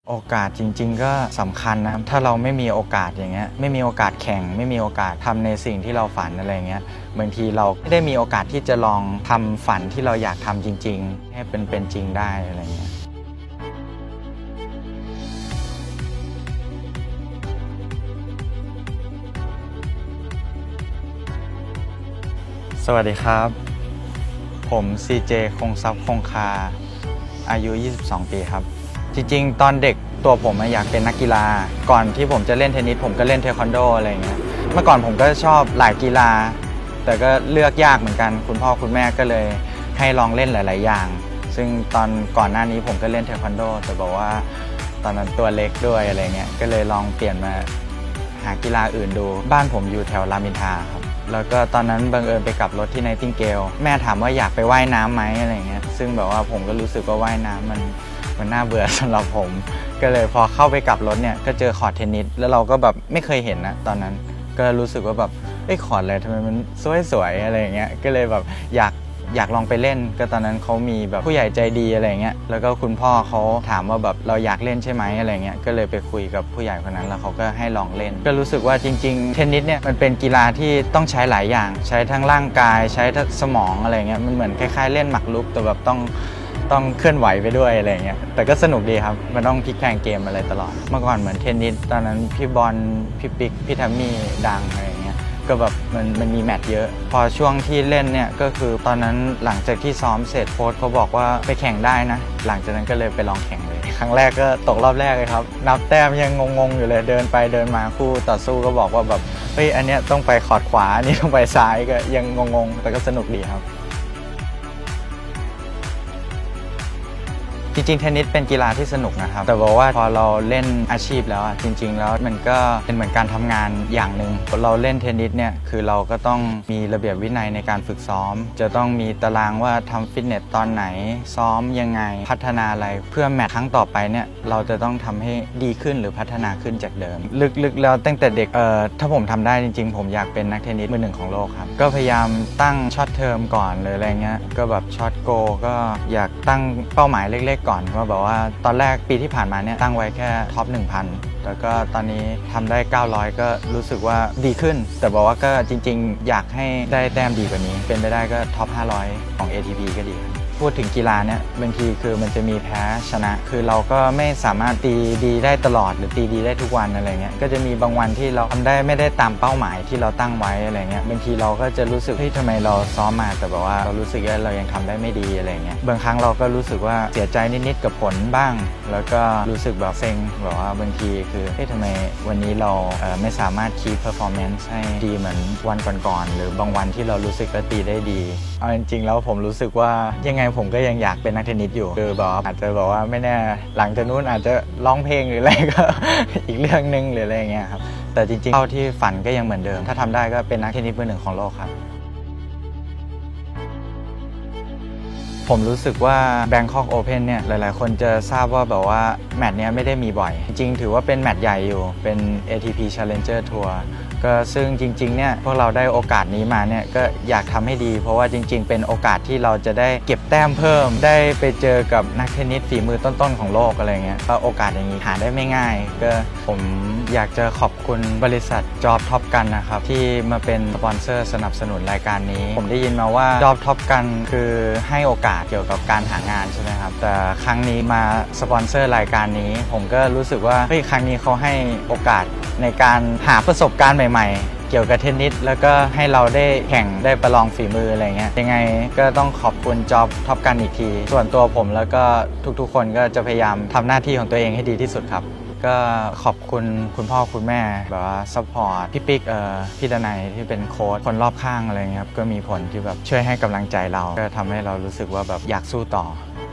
โอกาสจริงๆก็สำคัญนะครับถ้าเราไม่มีโอกาสอย่างเงี้ยไม่มีโอกาสแข่งไม่มีโอกาสทำในสิ่งที่เราฝันอะไรเงี้ยบางทีเราไม่ได้มีโอกาสที่จะลองทำฝันที่เราอยากทำจริงๆให้เป็นจริงได้อะไรเงี้ยสวัสดีครับผม CJ คงทรัพย์คงคาอายุ22 ปีครับจริงๆตอนเด็กตัวผมอยากเป็นนักกีฬาก่อนที่ผมจะเล่นเทนนิสผมก็เล่นเทควันโดอะไรเงี้ยเมื่อก่อนผมก็ชอบหลายกีฬาแต่ก็เลือกยากเหมือนกันคุณพ่อคุณแม่ก็เลยให้ลองเล่นหลายๆอย่างซึ่งตอนก่อนหน้านี้ผมก็เล่นเทควันโดแต่บอกว่าตอนนั้นตัวเล็กด้วยอะไรเงี้ยก็เลยลองเปลี่ยนมาหากีฬาอื่นดูบ้านผมอยู่แถวรามอินทราครับแล้วก็ตอนนั้นบังเอิญไปกลับรถที่ไนติงเกลแม่ถามว่าอยากไปว่ายน้ำไหมอะไรเงี้ยซึ่งแบบว่าผมก็รู้สึกว่าว่ายน้ำมันน่าเบื่อสำหรับผมก็เลยพอเข้าไปกลับรถเนี่ยก็เจอคอร์ตเทนนิสแล้วเราก็แบบไม่เคยเห็นนะตอนนั้นก็รู้สึกว่าแบบคอร์ตอะไรทำไมมันสวยๆอะไรอย่างเงี้ยก็เลยแบบอยากลองไปเล่นก็ตอนนั้นเขามีแบบผู้ใหญ่ใจดีอะไรเงี้ยแล้วก็คุณพ่อเขาถามว่าแบบเราอยากเล่นใช่ไหมอะไรเงี้ยก็เลยไปคุยกับผู้ใหญ่คนนั้นแล้วเขาก็ให้ลองเล่นก็รู้สึกว่าจริงๆเทนนิสเนี่ยมันเป็นกีฬาที่ต้องใช้หลายอย่างใช้ทั้งร่างกายใช้ทั้งสมองอะไรเงี้ยมันเหมือนคล้ายๆเล่นหมากรุกแต่แบบต้องเคลื่อนไหวไปด้วยอะไรเงี้ยแต่ก็สนุกดีครับมันต้องพลิกแพลงเกมอะไรตลอดเมื่อก่อนเหมือนเทนนิสตอนนั้นพี่บอลพี่ปิ๊กพี่ทัมมี่ดังอะไรเงี้ยก็แบบมันมีแมตช์เยอะพอช่วงที่เล่นเนี่ยก็คือตอนนั้นหลังจากที่ซ้อมเสร็จโค้ชเขาบอกว่าไปแข่งได้นะหลังจากนั้นก็เลยไปลองแข่งเลยครั้งแรกก็ตกรอบแรกเลยครับนับแต้มยังงงๆอยู่เลยเดินไปเดินมาคู่ต่อสู้ก็บอกว่าแบบเฮ้ยอันเนี้ยต้องไปคอร์ดขวาอันนี้ต้องไปซ้ายก็ยังงงๆแต่ก็สนุกดีครับจริงๆเทนนิสเป็นกีฬาที่สนุกนะครับแต่บอกว่าพอเราเล่นอาชีพแล้วจริงๆแล้วมันก็เป็นเหมือนการทำงานอย่างหนึ่งเราเล่นเทนนิสเนี่ยคือเราก็ต้องมีระเบียบวินัยในการฝึกซ้อมจะต้องมีตารางว่าทำฟิตเนสตอนไหนซ้อมยังไงพัฒนาอะไรเพื่อแมตช์ครั้งต่อไปเนี่ยเราจะต้องทำให้ดีขึ้นหรือพัฒนาขึ้นจากเดิมลึกๆแล้วตั้งแต่เด็กถ้าผมทำได้จริงๆผมอยากเป็นนักเทนนิสมือหนึ่งของโลกครับก็พยายามตั้งช็อตเทอมก่อนเลยอะไรเงี้ยก็แบบช็อตโกก็อยากตั้งเป้าหมายเล็กๆก่อนว่าแบบว่าตอนแรกปีที่ผ่านมาเนี่ยตั้งไว้แค่ท็อป 1,000 แล้วก็ตอนนี้ทำได้ 900 ก็รู้สึกว่าดีขึ้นแต่บอกว่าก็จริงๆอยากให้ได้แต้มดีกว่านี้เป็นไปได้ก็ท็อป 500 ของ ATP ก็ดีพูดถึงกีฬาเนี่ยบางทีคือมันจะมีแพ้ชนะคือเราก็ไม่สามารถตีดีได้ตลอดหรือตีดีได้ทุกวันอะไรเงี้ยก็จะมีบางวันที่เราทำได้ไม่ได้ตามเป้าหมายที่เราตั้งไว้อะไรเงี้ยบางทีเราก็จะรู้สึกเฮ้ยทำไมเราซ้อมมาแต่แบบว่าเรารู้สึกว่าเรายังทำได้ไม่ดีอะไรเงี้ยบางครั้งเราก็รู้สึกว่าเสียใจนิดๆกับผลบ้างแล้วก็รู้สึกแบบเซ็งแบบว่าบางทีคือเฮ้ยทำไมวันนี้เราไม่สามารถคีปเพอร์ฟอร์แมนซ์ให้ดีเหมือนวันก่อนๆหรือบางวันที่เรารู้สึกว่าตีได้ดีเอาจริงๆแล้วผมรู้สึกว่ายังไงผมก็ยังอยากเป็นนักเทนนิสอยู่คือบอกอาจจะบอกว่าไม่แน่หลังจากนู้นอาจจะร้องเพลงหรืออะไรก็ อีกเรื่องนึงหรืออะไรเงี้ยครับแต่จริงๆเท่าที่ฝันก็ยังเหมือนเดิมถ้าทำได้ก็เป็นนักเทนนิสมือหนึ่งของโลกครับผมรู้สึกว่า Bangkok Open เนี่ยหลายๆคนจะทราบว่าแบบว่าแมตช์นี้ไม่ได้มีบ่อยจริงๆถือว่าเป็นแมตช์ใหญ่อยู่เป็น ATP Challenger Tour ก็ซึ่งจริงๆเนี่ยพวกเราได้โอกาสนี้มาเนี่ยก็อยากทำให้ดีเพราะว่าจริงๆเป็นโอกาสที่เราจะได้เก็บแต้มเพิ่มได้ไปเจอกับนักเทนนิสฝีมือต้นๆของโลกอะไรเงี้ยโอกาสอย่างนี้หาได้ไม่ง่ายก็ผมอยากจะขอบคุณบริษัท Job Top Gun นะครับที่มาเป็นสปอนเซอร์สนับสนุนรายการนี้ผมได้ยินมาว่า Job Top Gun คือให้โอกาสเกี่ยวกับการหางานใช่ไหมครับแต่ครั้งนี้มาสปอนเซอร์รายการนี้ผมก็รู้สึกว่าเฮ้ยครั้งนี้เขาให้โอกาสในการหาประสบการณ์ใหม่ๆเกี่ยวกับเทนนิสแล้วก็ให้เราได้แข่งได้ประลองฝีมืออะไรเงี้ยยังไงก็ต้องขอบคุณจ็อบท็อปกันอีกทีส่วนตัวผมแล้วก็ทุกๆคนก็จะพยายามทำหน้าที่ของตัวเองให้ดีที่สุดครับก็ขอบคุณคุณพ่อคุณแม่แบบว่าซัพพอร์ตพี่ปิ๊กพี่ดนัยที่เป็นโค้ชคนรอบข้างอะไรเงี้ยครับก็มีผลที่แบบช่วยให้กำลังใจเราก็ทำให้เรารู้สึกว่าแบบอยากสู้ต่อ